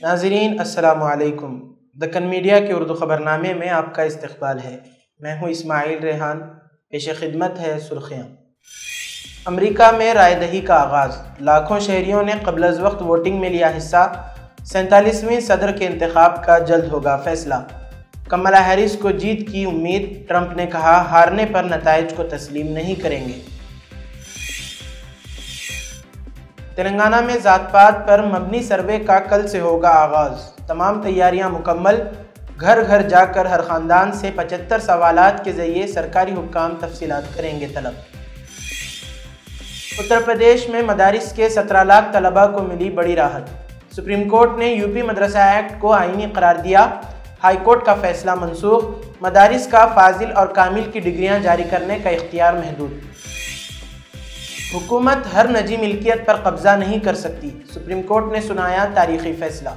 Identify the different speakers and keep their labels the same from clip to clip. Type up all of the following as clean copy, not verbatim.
Speaker 1: ناظرین السلام علیکم۔ دکن میڈیا کے اردو خبرنامے میں آپ کا استقبال ہے۔ میں ہوں اسماعیل ریحان۔ پیش خدمت ہے سرخیاں۔ امریکہ میں رائے دہی کا آغاز، لاکھوں شہریوں نے قبل از وقت ووٹنگ میں لیا حصہ۔ 47ویں صدر کے انتخاب کا جلد ہوگا فیصلہ۔ کملا ہیرس کو جیت کی امید، ٹرمپ نے کہا ہارنے پر نتائج کو تسلیم نہیں کریں گے۔ تلنگانہ میں ذات پات پر مبنی سروے کا کل سے ہوگا آغاز، تمام تیاریاں مکمل۔ گھر گھر جا کر ہر خاندان سے 75 سوالات کے ذریعے سرکاری حکام تفصیلات کریں گے طلب۔ اتر پردیش میں مدارس کے 17 لاکھ طلباء کو ملی بڑی راحت۔ سپریم کورٹ نے یوپی مدرسہ ایکٹ کو آئینی قرار دیا، ہائی کورٹ کا فیصلہ منسوخ۔ مدارس کا فاضل اور کامل کی ڈگریاں جاری کرنے کا اختیار محدود۔ حکومت ہر نجی ملکیت پر قبضہ نہیں کر سکتی، سپریم کورٹ نے سنایا تاریخی فیصلہ۔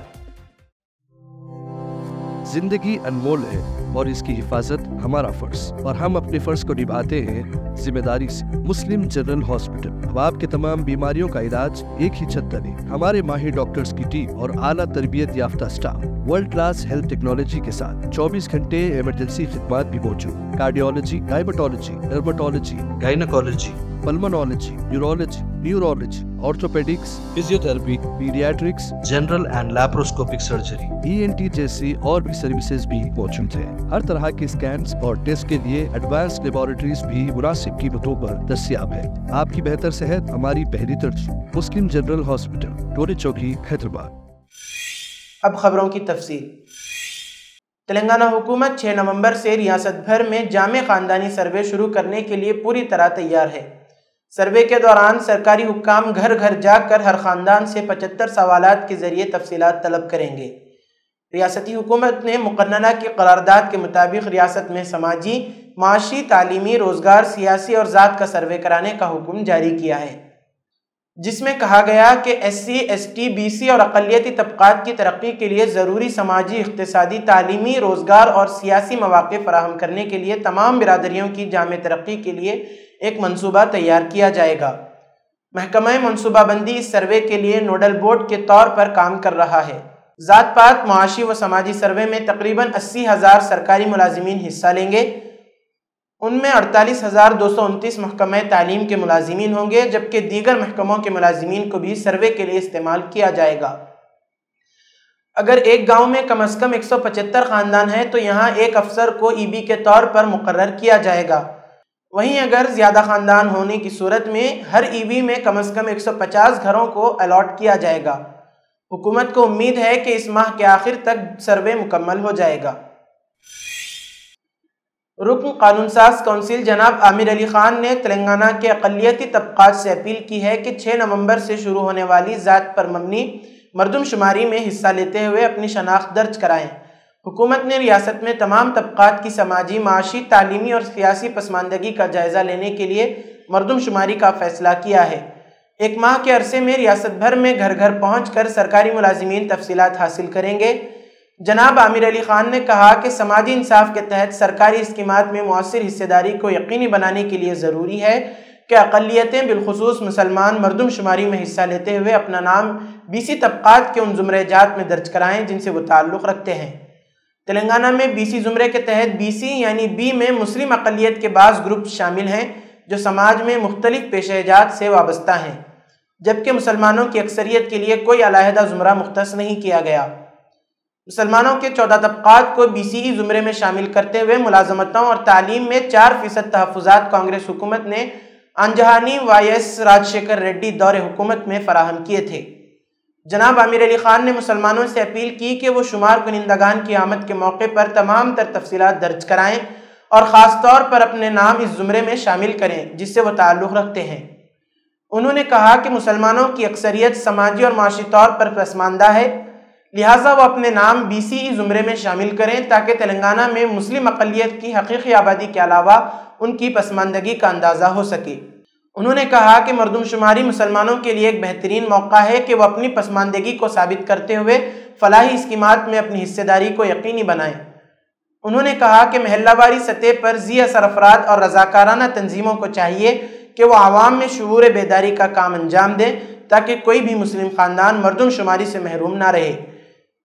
Speaker 2: زندگی انمول ہے اور اس کی حفاظت ہمارا فرض، اور ہم اپنے فرض کو نبھاتے ہیں ذمہ داری سے۔ مسلم جنرل ہاسپٹل اب آپ کے تمام بیماریوں کا علاج ایک ہی چھت تلے۔ ہمارے ماہر ڈاکٹرز کی ٹیم اور اعلیٰ تربیت یافتہ staff world class health technology کے ساتھ 24 گھنٹے ایمرجنسی خدمات بھی موجود۔ Cardiology, diabetology, dermatology, gynaecology, pulmonology, urology, neurology, orthopaedics, physiotherapy, paediatrics, general and laparoscopic surgery, ENT جیسی اور بھی سروسز بھی موجود ہیں۔ ہر طرح کے اسکینز اور ٹیسٹ کے لیے ایڈوانس لیبارٹریز بھی مناسب قیمتوں پر دستیاب ہے۔ آپ کی بہتر صحت ہماری پہلی ترجیح۔ مسلم جنرل ہاسپٹل، ٹوری چوکی، حیدرآباد۔
Speaker 1: اب خبروں کی تفصیل۔ تلنگانہ حکومت 6 نومبر سے ریاست بھر میں جامع خاندانی سروے شروع کرنے کے لیے پوری طرح تیار ہے۔ سروے کے دوران سرکاری حکام گھر گھر جا کر ہر خاندان سے 75 سوالات کے ذریعے تفصیلات طلب کریں گے۔ ریاستی حکومت نے مقننہ کی قرارداد کے مطابق ریاست میں سماجی، معاشی، تعلیمی، روزگار، سیاسی اور ذات کا سروے کرانے کا حکم جاری کیا ہے، جس میں کہا گیا کہ SC، ST، BC اور اقلیتی طبقات کی ترقی کے لیے ضروری سماجی، اقتصادی، تعلیمی، روزگار اور سیاسی مواقع فراہم کرنے کے لیے تمام برادریوں کی جامع ترقی کے لیے ایک منصوبہ تیار کیا جائے گا۔ محکمہ منصوبہ بندی اس سروے کے لیے نوڈل بورڈ کے طور پر کام کر رہا ہے۔ ذات پات، معاشی و سماجی سروے میں تقریباً 80,000 سرکاری ملازمین حصہ لیں گے۔ ان میں 48,229 محکمہ تعلیم کے ملازمین ہوں گے، جبکہ دیگر محکموں کے ملازمین کو بھی سروے کے لیے استعمال کیا جائے گا۔ اگر ایک گاؤں میں کم از کم 175 خاندان ہیں تو یہاں ایک افسر کو EB کے طور پر مقرر کیا جائے گا۔ وہیں اگر زیادہ خاندان ہونے کی صورت میں ہر EB میں کم از کم 150 گھروں کو الاٹ کیا جائے گا۔ حکومت کو امید ہے کہ اس ماہ کے آخر تک سروے مکمل ہو جائے گا۔ رکن قانون ساز کونسل جناب عامر علی خان نے تلنگانہ کے اقلیتی طبقات سے اپیل کی ہے کہ 6 نومبر سے شروع ہونے والی ذات پر مبنی مردم شماری میں حصہ لیتے ہوئے اپنی شناخت درج کرائیں۔ حکومت نے ریاست میں تمام طبقات کی سماجی، معاشی، تعلیمی اور سیاسی پسماندگی کا جائزہ لینے کے لیے مردم شماری کا فیصلہ کیا ہے۔ 1 ماہ کے عرصے میں ریاست بھر میں گھر گھر پہنچ کر سرکاری ملازمین تفصیلات حاصل کریں گے۔ جناب عامر علی خان نے کہا کہ سماجی انصاف کے تحت سرکاری اسکیمات میں مؤثر حصہ داری کو یقینی بنانے کے لیے ضروری ہے کہ اقلیتیں بالخصوص مسلمان مردم شماری میں حصہ لیتے ہوئے اپنا نام BC طبقات کے ان زمرہ جات میں درج کرائیں جن سے وہ تعلق رکھتے ہیں۔ تلنگانہ میں BC زمرے کے تحت BC یعنی B میں مسلم اقلیت کے بعض گروپ شامل ہیں جو سماج میں مختلف پیشہ جات سے وابستہ ہیں، جبکہ مسلمانوں کی اکثریت کے لیے کوئی علیحدہ زمرہ مختص نہیں کیا گیا۔ مسلمانوں کے 14 طبقات کو BCE زمرے میں شامل کرتے ہوئے ملازمتوں اور تعلیم میں 4% تحفظات کانگریس حکومت نے انجہانی YS راجشیکھر ریڈی دور حکومت میں فراہم کیے تھے۔ جناب عامر علی خان نے مسلمانوں سے اپیل کی کہ وہ شمار کنندگان کی آمد کے موقع پر تمام تر تفصیلات درج کرائیں اور خاص طور پر اپنے نام اس زمرے میں شامل کریں جس سے وہ تعلق رکھتے ہیں۔ انہوں نے کہا کہ مسلمانوں کی اکثریت سماجی اور معاشی طور پر پسماندہ ہے، لہٰذا وہ اپنے نام BCE زمرے میں شامل کریں تاکہ تلنگانہ میں مسلم اقلیت کی حقیقی آبادی کے علاوہ ان کی پسماندگی کا اندازہ ہو سکے۔ انہوں نے کہا کہ مردم شماری مسلمانوں کے لیے ایک بہترین موقع ہے کہ وہ اپنی پسماندگی کو ثابت کرتے ہوئے فلاحی اسکیمات میں اپنی حصہ داری کو یقینی بنائیں۔ انہوں نے کہا کہ محلہ واری سطح پر ذی اثر افراد اور رضاکارانہ تنظیموں کو چاہیے کہ وہ عوام میں شعور بیداری کا کام انجام دیں تاکہ کوئی بھی مسلم خاندان مردم شماری سے محروم نہ رہے۔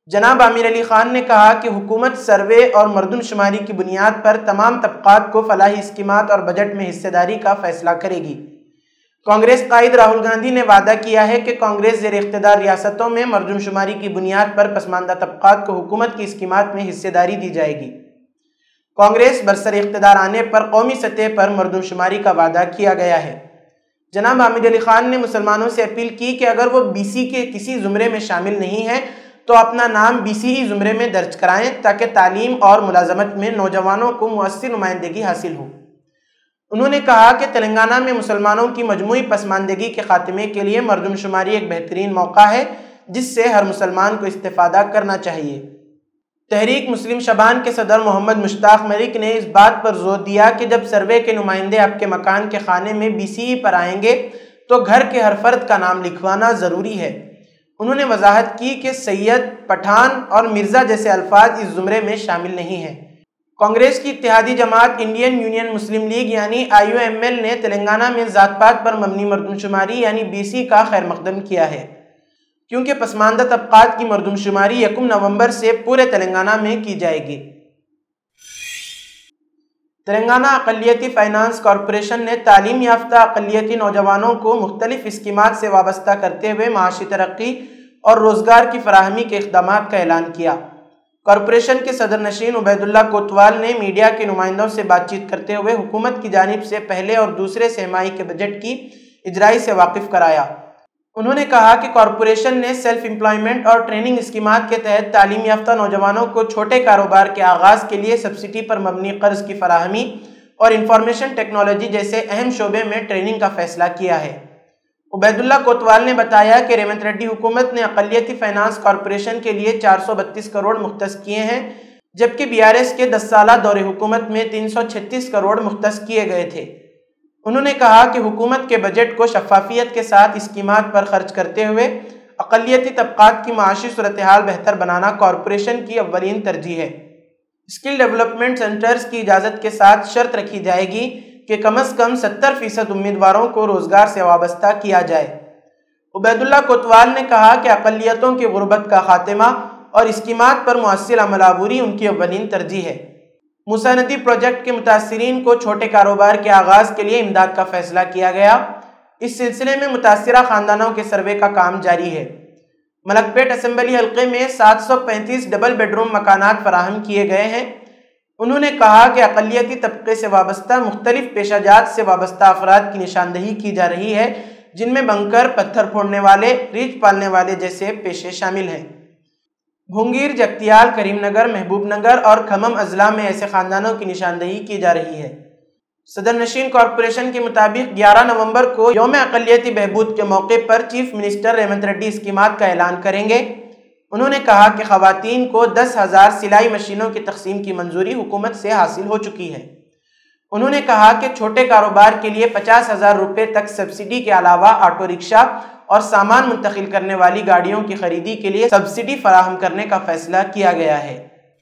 Speaker 1: جناب عامر علی خان نے کہا کہ حکومت سروے اور مردم شماری کی بنیاد پر تمام طبقات کو فلاحی اسکیمات اور بجٹ میں حصہ داری کا فیصلہ کرے گی۔ کانگریس قائد راہل گاندھی نے وعدہ کیا ہے کہ کانگریس زیر اقتدار ریاستوں میں مردم شماری کی بنیاد پر پسماندہ طبقات کو حکومت کی اسکیمات میں حصہ داری دی جائے گی۔ کانگریس برسر اقتدار آنے پر قومی سطح پر مردم شماری کا وعدہ کیا گیا ہے۔ جناب عامر علی خان نے مسلمانوں سے اپیل کی کہ اگر وہ بی سی کے کسی زمرے میں شامل نہیں ہیں تو اپنا نام بی سی ای زمرے میں درج کرائیں تاکہ تعلیم اور ملازمت میں نوجوانوں کو مؤثر نمائندگی حاصل ہو۔ انہوں نے کہا کہ تلنگانہ میں مسلمانوں کی مجموعی پسماندگی کے خاتمے کے لیے مردم شماری ایک بہترین موقع ہے جس سے ہر مسلمان کو استفادہ کرنا چاہیے۔ تحریک مسلم شبان کے صدر محمد مشتاق ملک نے اس بات پر زور دیا کہ جب سروے کے نمائندے آپ کے مکان کے خانے میں بی سی ای پر آئیں گے تو گھر کے ہر فرد کا نام لکھوانا ضروری ہے۔ انہوں نے وضاحت کی کہ سید، پٹھان اور مرزا جیسے الفاظ اس زمرے میں شامل نہیں ہیں۔ کانگریس کی اتحادی جماعت انڈین یونین مسلم لیگ یعنی IUML نے تلنگانہ میں ذات پات پر مبنی مردم شماری یعنی بی سی کا خیر مقدم کیا ہے، کیونکہ پسماندہ طبقات کی مردم شماری 1 نومبر سے پورے تلنگانہ میں کی جائے گی۔ تلنگانہ اقلیتی فائنانس کارپوریشن نے تعلیم یافتہ اقلیتی نوجوانوں کو مختلف اسکیمات سے وابستہ کرتے ہوئے معاشی ترقی اور روزگار کی فراہمی کے اقدامات کا اعلان کیا۔ کارپوریشن کے صدر نشین عبید اللہ کوتوال نے میڈیا کے نمائندوں سے بات چیت کرتے ہوئے حکومت کی جانب سے پہلے اور دوسرے سہ ماہی کے بجٹ کی اجرائی سے واقف کرایا۔ انہوں نے کہا کہ کارپوریشن نے سیلف امپلائمنٹ اور ٹریننگ اسکیمات کے تحت تعلیم یافتہ نوجوانوں کو چھوٹے کاروبار کے آغاز کے لیے سبسڈی پر مبنی قرض کی فراہمی اور انفارمیشن ٹیکنالوجی جیسے اہم شعبے میں ٹریننگ کا فیصلہ کیا ہے۔ عبید اللہ کوتوال نے بتایا کہ ریونت ریڈی حکومت نے اقلیتی فائنانس کارپوریشن کے لیے 432 کروڑ مختص کیے ہیں، جبکہ BRS کے 10 سالہ دور حکومت میں 336 کروڑ مختص کیے گئے تھے۔ انہوں نے کہا کہ حکومت کے بجٹ کو شفافیت کے ساتھ اسکیمات پر خرچ کرتے ہوئے اقلیتی طبقات کی معاشی صورتحال بہتر بنانا کارپوریشن کی اولین ترجیح ہے۔ اسکل ڈیولپمنٹ سینٹرز کی اجازت کے ساتھ شرط رکھی جائے گی کہ کم از کم 70% امیدواروں کو روزگار سے وابستہ کیا جائے۔ عبید اللہ کوتوال نے کہا کہ اقلیتوں کی غربت کا خاتمہ اور اسکیمات پر مؤثر عمل آوری ان کی اولین ترجیح ہے۔ موسیٰ ندی پروجیکٹ کے متاثرین کو چھوٹے کاروبار کے آغاز کے لیے امداد کا فیصلہ کیا گیا۔ اس سلسلے میں متاثرہ خاندانوں کے سروے کا کام جاری ہے۔ ملک پیٹ اسمبلی حلقے میں 735 ڈبل بیڈ روم مکانات فراہم کیے گئے ہیں۔ انہوں نے کہا کہ اقلیتی طبقے سے وابستہ مختلف پیشہ جات سے وابستہ افراد کی نشاندہی کی جا رہی ہے، جن میں بنکر، پتھر پھوڑنے والے، ریچھ پالنے والے جیسے پیشے شامل ہیں۔ بھونگیر، جگتیال، کریم نگر، محبوب نگر اور کھمم اضلاع میں ایسے خاندانوں کی نشاندہی کی جا رہی ہے۔ صدر نشین کارپوریشن کے مطابق 11 نومبر کو یوم اقلیتی بہبود کے موقع پر چیف منسٹر ریونت ریڈی اسکیمات کا اعلان کریں گے۔ انہوں نے کہا کہ خواتین کو 10,000 سلائی مشینوں کی تقسیم کی منظوری حکومت سے حاصل ہو چکی ہے۔ انہوں نے کہا کہ چھوٹے کاروبار کے لیے 50,000 روپے تک سبسڈی کے علاوہ آٹو رکشہ اور سامان منتقل کرنے والی گاڑیوں کی خریدی کے لیے سبسڈی فراہم کرنے کا فیصلہ کیا گیا ہے۔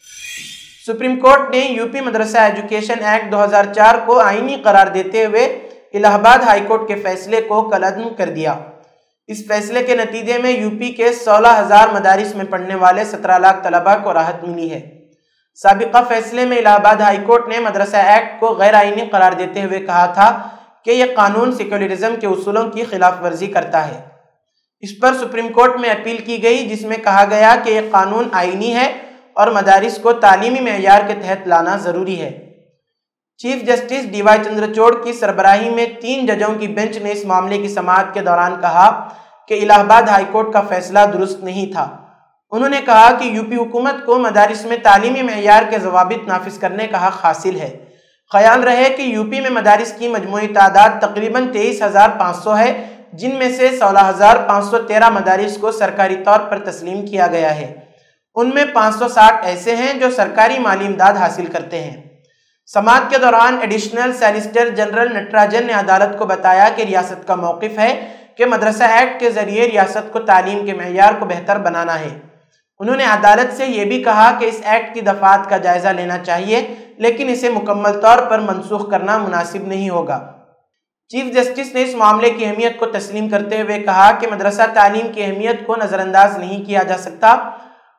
Speaker 1: سپریم کورٹ نے یوپی مدرسہ ایجوکیشن ایکٹ 2004 کو آئینی قرار دیتے ہوئے الہ آباد ہائی کورٹ کے فیصلے کو کالعدم کر دیا۔ اس فیصلے کے نتیجے میں یوپی کے 16,000 مدارس میں پڑھنے والے 17 لاکھ طلباء کو راحت ملی ہے۔ سابقہ فیصلے میں الہ آباد ہائی کورٹ نے مدرسہ ایکٹ کو غیر آئینی قرار دیتے ہوئے کہا تھا کہ یہ قانون سیکولرزم کے اصولوں کی خلاف ورزی کرتا ہے۔ اس پر سپریم کورٹ میں اپیل کی گئی، جس میں کہا گیا کہ یہ قانون آئینی ہے اور مدارس کو تعلیمی معیار کے تحت لانا ضروری ہے۔ Chief justice D Y Chandrachud کی سربراہی میں 3 ججوں کی بینچ نے اس معاملے کی سماعت کے دوران کہا کہ الہ آباد ہائی کورٹ کا فیصلہ درست نہیں تھا۔ انہوں نے کہا کہ یوپی حکومت کو مدارس میں تعلیمی معیار کے ضوابط نافذ کرنے کا حق حاصل ہے۔ خیال رہے کہ یوپی میں مدارس کی مجموعی تعداد تقریباً 23,500 ہے، جن میں سے 16,513 مدارس کو سرکاری طور پر تسلیم کیا گیا ہے۔ ان میں 560 ایسے ہیں جو سرکاری مالی امداد حاصل کرتے ہیں۔ سماعت کے دوران ایڈیشنل سالیسیٹر جنرل نٹراجن نے عدالت کو بتایا کہ ریاست کا موقف ہے کہ مدرسہ ایکٹ کے ذریعے ریاست کو تعلیم کے معیار کو بہتر بنانا ہے۔ انہوں نے عدالت سے یہ بھی کہا کہ اس ایکٹ کی دفعات کا جائزہ لینا چاہیے، لیکن اسے مکمل طور پر منسوخ کرنا مناسب نہیں ہوگا۔ چیف جسٹس نے اس معاملے کی اہمیت کو تسلیم کرتے ہوئے کہا کہ مدرسہ تعلیم کی اہمیت کو نظر انداز نہیں کیا جا سکتا۔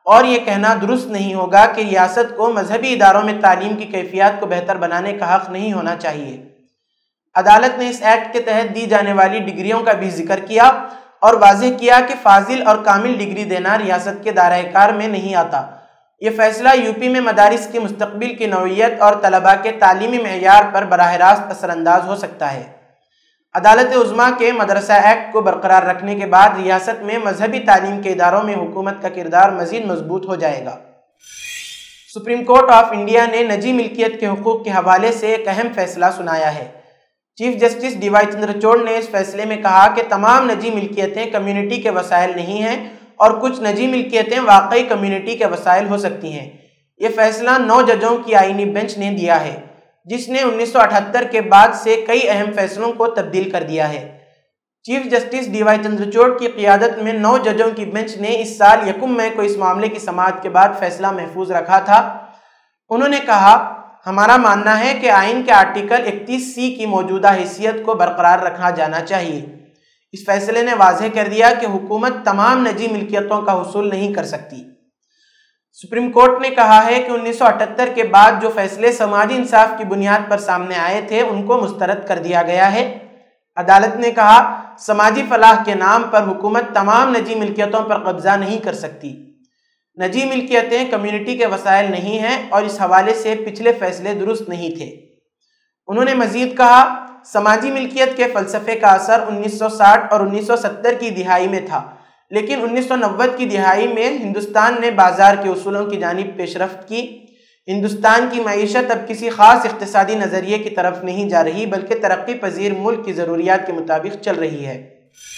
Speaker 1: اور یہ کہنا درست نہیں ہوگا کہ ریاست کو مذہبی اداروں میں تعلیم کی کیفیات کو بہتر بنانے کا حق نہیں ہونا چاہیے۔ عدالت نے اس ایکٹ کے تحت دی جانے والی ڈگریوں کا بھی ذکر کیا اور واضح کیا کہ فاضل اور کامل ڈگری دینا ریاست کے دائرۂ کار میں نہیں آتا۔ یہ فیصلہ یوپی میں مدارس کے مستقبل کی نوعیت اور طلباء کے تعلیمی معیار پر براہ راست اثر انداز ہو سکتا ہے۔ عدالت عظمیٰ کے مدرسہ ایکٹ کو برقرار رکھنے کے بعد ریاست میں مذہبی تعلیم کے اداروں میں حکومت کا کردار مزید مضبوط ہو جائے گا۔ سپریم کورٹ آف انڈیا نے نجی ملکیت کے حقوق کے حوالے سے ایک اہم فیصلہ سنایا ہے۔ Chief justice D Y Chandrachud نے اس فیصلے میں کہا کہ تمام نجی ملکیتیں کمیونٹی کے وسائل نہیں ہیں اور کچھ نجی ملکیتیں واقعی کمیونٹی کے وسائل ہو سکتی ہیں۔ یہ فیصلہ 9 ججوں کی آئینی بینچ نے دیا ہے، جس نے 1978 کے بعد سے کئی اہم فیصلوں کو تبدیل کر دیا ہے۔ Chief justice D Y Chandrachud کی قیادت میں 9 ججوں کی بینچ نے اس سال 1 مئی کو اس معاملے کی سماعت کے بعد فیصلہ محفوظ رکھا تھا۔ انہوں نے کہا، ہمارا ماننا ہے کہ آئین کے آرٹیکل 31C کی موجودہ حیثیت کو برقرار رکھا جانا چاہیے۔ اس فیصلے نے واضح کر دیا کہ حکومت تمام نجی ملکیتوں کا حصول نہیں کر سکتی۔ سپریم کورٹ نے کہا ہے کہ 1978 کے بعد جو فیصلے سماجی انصاف کی بنیاد پر سامنے آئے تھے ان کو مسترد کر دیا گیا ہے۔ عدالت نے کہا، سماجی فلاح کے نام پر حکومت تمام نجی ملکیتوں پر قبضہ نہیں کر سکتی۔ نجی ملکیتیں کمیونٹی کے وسائل نہیں ہیں اور اس حوالے سے پچھلے فیصلے درست نہیں تھے۔ انہوں نے مزید کہا، سماجی ملکیت کے فلسفے کا اثر 1960 اور 1970 کی دہائی میں تھا، لیکن 1990 کی دہائی میں ہندوستان نے بازار کے اصولوں کی جانب پیش رفت کی۔ ہندوستان کی معیشت اب کسی خاص اقتصادی نظریے کی طرف نہیں جا رہی بلکہ ترقی پذیر ملک کی ضروریات کے مطابق چل رہی ہے۔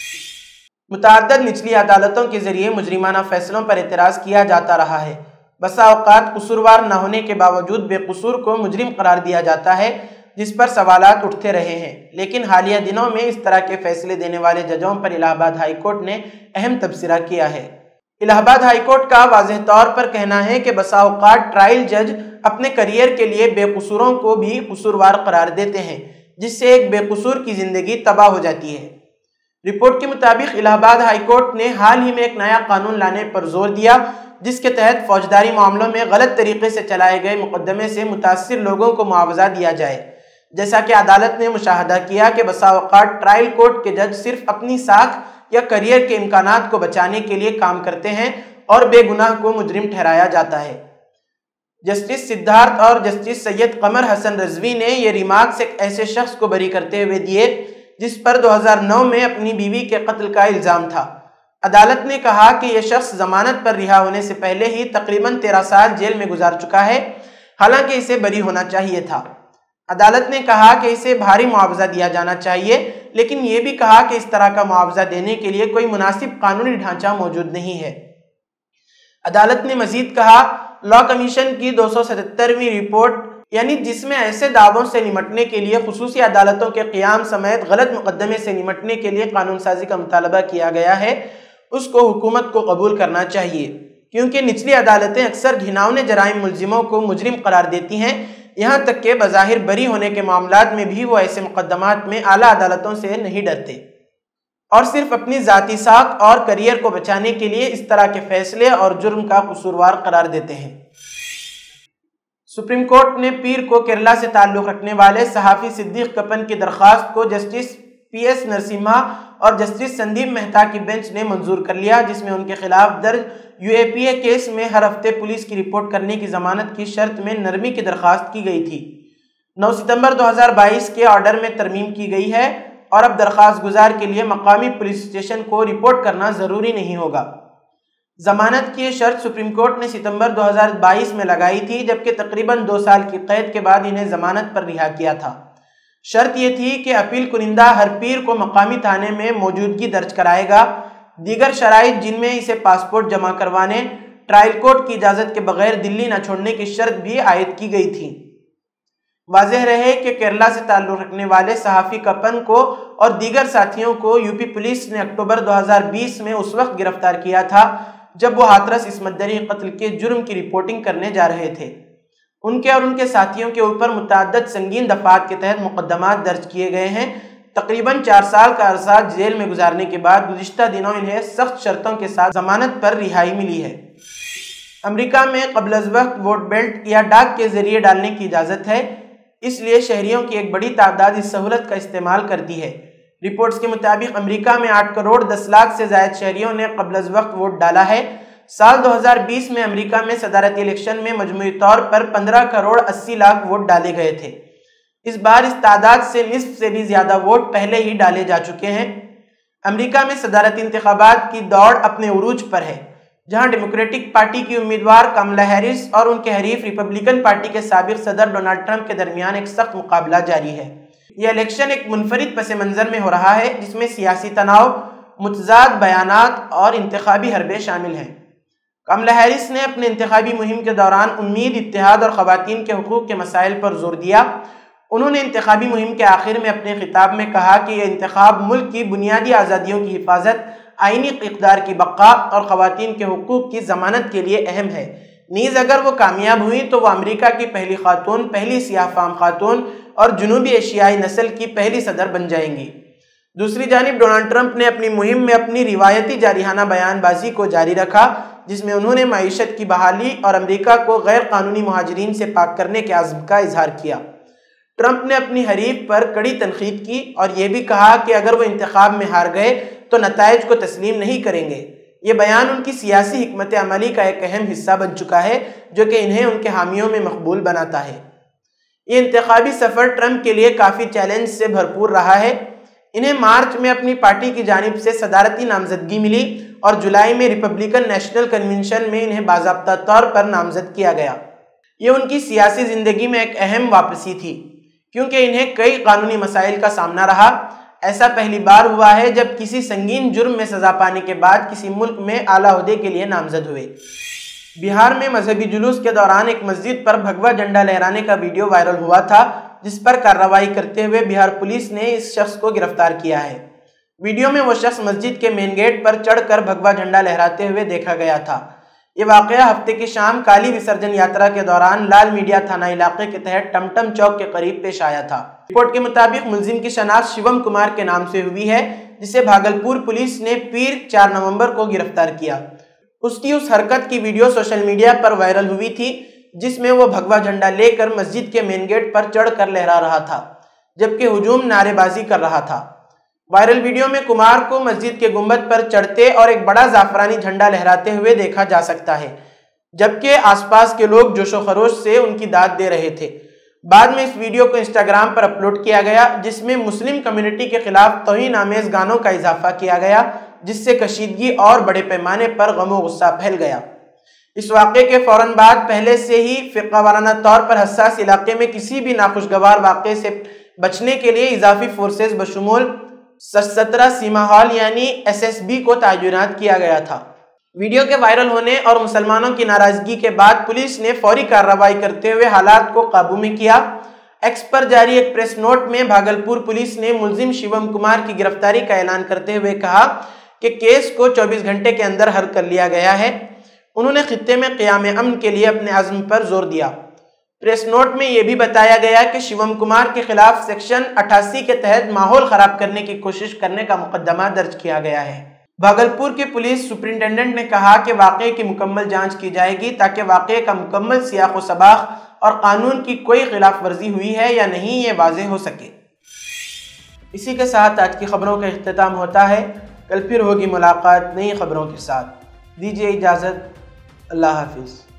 Speaker 1: متعدد نچلی عدالتوں کے ذریعے مجرمانہ فیصلوں پر اعتراض کیا جاتا رہا ہے۔ بسا اوقات قصوروار نہ ہونے کے باوجود بے قصور کو مجرم قرار دیا جاتا ہے، جس پر سوالات اٹھتے رہے ہیں، لیکن حالیہ دنوں میں اس طرح کے فیصلے دینے والے ججوں پر الہ آباد ہائی کورٹ نے اہم تبصرہ کیا ہے۔ الہ آباد ہائی کورٹ کا واضح طور پر کہنا ہے کہ بسا اوقات ٹرائل جج اپنے کیریئر کے لیے بے قصوروں کو بھی قصوروار قرار دیتے ہیں، جس سے ایک بے قصور کی زندگی تباہ ہو جاتی ہے۔ رپورٹ کے مطابق الہ آباد ہائی کورٹ نے حال ہی میں ایک نیا قانون لانے پر زور دیا، جس کے تحت فوجداری معاملوں میں غلط طریقے سے چلائے گئے مقدمے سے متاثر لوگوں کو معاوضہ دیا جائے۔ جیسا کہ عدالت نے مشاہدہ کیا کہ بسا اوقات ٹرائل کورٹ کے جج صرف اپنی ساکھ یا کیریئر کے امکانات کو بچانے کے لیے کام کرتے ہیں اور بے گناہ کو مجرم ٹھہرایا جاتا ہے۔ جسٹس سدھارتھ اور جسٹس سید قمر حسن رضوی نے یہ ریمارکس ایک ایسے شخص کو بری کرتے ہوئے دیے جس پر 2009 میں اپنی بیوی کے قتل کا الزام تھا۔ عدالت نے کہا کہ یہ شخص ضمانت پر رہا ہونے سے پہلے ہی تقریباً 13 سال جیل میں گزار چکا ہے، حالانکہ اسے بری ہونا چاہیے تھا۔ عدالت نے کہا کہ اسے بھاری معاوضہ دیا جانا چاہیے، لیکن یہ بھی کہا کہ اس طرح کا معاوضہ دینے کے لیے کوئی مناسب قانونی ڈھانچہ موجود نہیں ہے۔ عدالت نے مزید کہا، لاء کمیشن کی 277ویں رپورٹ، یعنی جس میں ایسے دعووں سے نمٹنے کے لیے خصوصی عدالتوں کے قیام سمیت غلط مقدمے سے نمٹنے کے لیے قانون سازی کا مطالبہ کیا گیا ہے، اس کو حکومت کو قبول کرنا چاہیے، کیونکہ نچلی عدالتیں اکثر گھناؤنے جرائم ملزموں کو مجرم قرار دیتی ہیں، یہاں تک کہ بظاہر بری ہونے کے معاملات میں بھی وہ ایسے مقدمات میں اعلیٰ عدالتوں سے نہیں ڈرتے اور صرف اپنی ذاتی ساکھ اور کیریئر کو بچانے کے لیے اس طرح کے فیصلے اور جرم کا قصوروار قرار دیتے ہیں۔ سپریم کورٹ نے پیر کو کیرلا سے تعلق رکھنے والے صحافی صدیق کپن کی درخواست کو جسٹس پی ایس نرسمہا اور جسٹس سندیپ مہتا کی بینچ نے منظور کر لیا، جس میں ان کے خلاف درج UAPA کیس میں ہر ہفتے پولیس کی رپورٹ کرنے کی ضمانت کی شرط میں نرمی کی درخواست کی گئی تھی۔ 9 ستمبر 2022 کے آرڈر میں ترمیم کی گئی ہے اور اب درخواست گزار کے لیے مقامی پولیس اسٹیشن کو رپورٹ کرنا ضروری نہیں ہوگا۔ ضمانت کی یہ شرط سپریم کورٹ نے ستمبر 2022 میں لگائی تھی، جبکہ تقریباً 2 سال کی قید کے بعد انہیں ضمانت پر رہا کیا تھا۔ شرط یہ تھی کہ اپیل کنندہ ہر پیر کو مقامی تھانے میں موجودگی درج کرائے گا۔ دیگر شرائط، جن میں اسے پاسپورٹ جمع کروانے، ٹرائل کورٹ کی اجازت کے بغیر دلی نہ چھوڑنے کی شرط بھی عائد کی گئی تھی۔ واضح رہے کہ کیرلا سے تعلق رکھنے والے صحافی کپن کو اور دیگر ساتھیوں کو یوپی پولیس نے اکتوبر 2020 میں اس وقت گرفتار کیا تھا جب وہ ہاتھرس عصمت دری قتل کے جرم کی رپورٹنگ کرنے جا رہے تھے۔ ان کے اور ان کے ساتھیوں کے اوپر متعدد سنگین دفعات کے تحت مقدمات درج کیے گئے ہیں۔ تقریباً 4 سال کا عرصہ جیل میں گزارنے کے بعد گزشتہ دنوں انہیں سخت شرطوں کے ساتھ ضمانت پر رہائی ملی ہے۔ امریکہ میں قبل از وقت ووٹ بیلٹ یا ڈاک کے ذریعے ڈالنے کی اجازت ہے، اس لیے شہریوں کی ایک بڑی تعداد اس سہولت کا استعمال کرتی ہے۔ رپورٹس کے مطابق امریکہ میں 8 کروڑ 10 لاکھ سے زائد شہریوں نے قبل از وقت ووٹ ڈالا ہے۔ سال 2020 میں امریکہ میں صدارتی الیکشن میں مجموعی طور پر 15 کروڑ 80 لاکھ ووٹ ڈالے گئے تھے۔ اس بار اس تعداد سے نصف سے بھی زیادہ ووٹ پہلے ہی ڈالے جا چکے ہیں۔ امریکہ میں صدارتی انتخابات کی دوڑ اپنے عروج پر ہے، جہاں ڈیموکریٹک پارٹی کی امیدوار کملا ہیرس اور ان کے حریف ریپبلکن پارٹی کے سابق صدر ڈونلڈ ٹرمپ کے درمیان ایک سخت مقابلہ جاری ہے۔ یہ الیکشن ایک منفرد پس منظر میں ہو رہا ہے، جس میں سیاسی تناؤ، متضاد بیانات اور انتخابی حربے شامل ہیں۔ کملا ہیرس نے اپنے انتخابی مہم کے دوران امید، اتحاد اور خواتین کے حقوق کے مسائل پر زور دیا۔ انہوں نے انتخابی مہم کے آخر میں اپنے خطاب میں کہا کہ یہ انتخاب ملک کی بنیادی آزادیوں کی حفاظت، آئینی اقدار کی بقا اور خواتین کے حقوق کی ضمانت کے لیے اہم ہے۔ نیز اگر وہ کامیاب ہوئیں تو وہ امریکہ کی پہلی خاتون، پہلی سیاہ فام خاتون اور جنوبی ایشیائی نسل کی پہلی صدر بن جائیں گی۔ دوسری جانب ڈونلڈ ٹرمپ نے اپنی مہم میں اپنی روایتی جارحانہ بیان بازی کو جاری رکھا، جس میں انہوں نے معیشت کی بحالی اور امریکہ کو غیر قانونی مہاجرین سے پاک کرنے کے عزم کا اظہار کیا۔ ٹرمپ نے اپنی حریف پر کڑی تنقید کی اور یہ بھی کہا کہ اگر وہ انتخاب میں ہار گئے تو نتائج کو تسلیم نہیں کریں گے۔ یہ بیان ان کی سیاسی حکمت عملی کا ایک اہم حصہ بن چکا ہے، جو کہ انہیں ان کے حامیوں میں مقبول بناتا ہے۔ یہ انتخابی سفر ٹرمپ کے لیے کافی چیلنج سے بھرپور رہا ہے۔ انہیں مارچ میں اپنی پارٹی کی جانب سے صدارتی نامزدگی ملی اور جولائی میں ریپبلکن نیشنل کنونشن میں انہیں باضابطہ طور پر نامزد کیا گیا۔ یہ ان کی سیاسی زندگی میں ایک اہم واپسی تھی، کیونکہ انہیں کئی قانونی مسائل کا سامنا رہا۔ ایسا پہلی بار ہوا ہے جب کسی سنگین جرم میں سزا پانے کے بعد کسی ملک میں اعلیٰ عہدے کے لیے نامزد ہوئے۔ بہار میں مذہبی جلوس کے دوران ایک مسجد پر بھگوا جھنڈا لہرانے کا ویڈیو وائرل ہوا تھا، جس پر کارروائی کرتے ہوئے بہار پولیس نے اس شخص کو گرفتار کیا ہے۔ ویڈیو میں وہ شخص مسجد کے مین گیٹ پر چڑھ کر بھگوا جھنڈا لہراتے ہوئے دیکھا گیا تھا۔ یہ واقعہ ہفتے کی شام کالی وسرجن یاترا کے دوران لال میڈیا تھانہ علاقے کے تحت ٹمٹم چوک کے قریب پیش آیا تھا۔ رپورٹ کے مطابق ملزم کی شناخت شیوم کمار کے نام سے ہوئی ہے، جسے بھاگلپور پولیس نے پیر 4 نومبر کو گرفتار کیا۔ اس کی اس حرکت کی ویڈیو سوشل میڈیا پر وائرل ہوئی تھی، جس میں وہ بھگوا جھنڈا لے کر مسجد کے مین گیٹ پر چڑھ کر لہرا رہا تھا، جبکہ ہجوم نعرے بازی کر رہا تھا۔ وائرل ویڈیو میں کمار کو مسجد کے گنبد پر چڑھتے اور ایک بڑا زعفرانی جھنڈا لہراتے ہوئے دیکھا جا سکتا ہے، جبکہ آس پاس کے لوگ جوش و خروش سے ان کی داد دے رہے تھے۔ بعد میں اس ویڈیو کو انسٹاگرام پر اپلوڈ کیا گیا، جس میں مسلم کمیونٹی کے خلاف توہین آمیز گانوں کا اضافہ کیا گیا، جس سے کشیدگی اور بڑے پیمانے پر غم و غصہ پھیل گیا۔ اس واقعے کے فوراً بعد پہلے سے ہی فرقہ وارانہ طور پر حساس علاقے میں کسی بھی ناخوشگوار واقعے سے بچنے کے لیے اضافی فورسز بشمول 17 سیما ہال یعنی SSB کو تعینات کیا گیا تھا۔ ویڈیو کے وائرل ہونے اور مسلمانوں کی ناراضگی کے بعد پولیس نے فوری کارروائی کرتے ہوئے حالات کو قابو میں کیا۔ ایکس پر جاری ایک پریس نوٹ میں بھاگلپور پولیس نے ملزم شیوم کمار کی گرفتاری کا اعلان کرتے ہوئے کہا کہ کیس کو 24 گھنٹے کے اندر حل کر لیا گیا ہے۔ انہوں نے خطے میں قیام امن کے لیے اپنے عزم پر زور دیا۔ پریس نوٹ میں یہ بھی بتایا گیا کہ شیوم کمار کے خلاف سیکشن 88 کے تحت ماحول خراب کرنے کی کوشش کرنے کا مقدمہ درج کیا گیا ہے۔ بھاگلپور کے پولیس سپرنٹینڈنٹ نے کہا کہ واقعے کی مکمل جانچ کی جائے گی تاکہ واقعے کا مکمل سیاق و سباق اور قانون کی کوئی خلاف ورزی ہوئی ہے یا نہیں یہ واضح ہو سکے۔ اسی کے ساتھ آج کی خبروں کا اختتام ہوتا ہے۔ کل پھر ہوگی ملاقات نئی خبروں کے ساتھ۔ دیجیے اجازت۔ اللہ حافظ۔